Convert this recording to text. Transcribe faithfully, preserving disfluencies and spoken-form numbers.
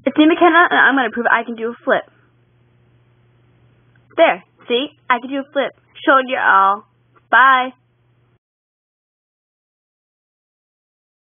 It's me, McKenna, and I'm going to prove I can do a flip. There, see? I can do a flip. Showed you all. Bye.